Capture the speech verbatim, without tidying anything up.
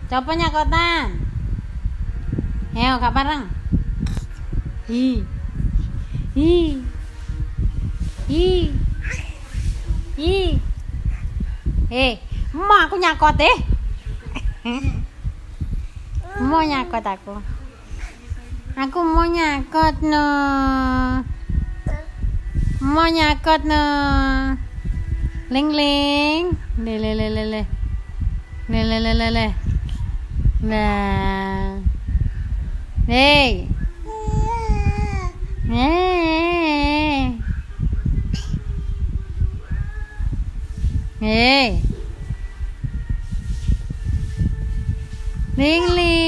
Coba nyakotan. Ayo gak bareng. Hi. Hi. Hi. Hi. Eh, mau aku nyakot eh. Mau nyakot aku. Aku mau nyakot no. Mau nyakot no. Ling ling. Le le le le le. Le le le le le. Nah. Hey. Hey. Hey. Ling ling.